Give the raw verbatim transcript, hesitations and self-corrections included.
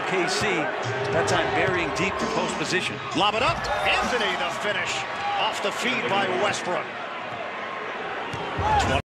K C, that time burying deep for post position. Lob it up. Anthony, the finish. Off the feed by Westbrook.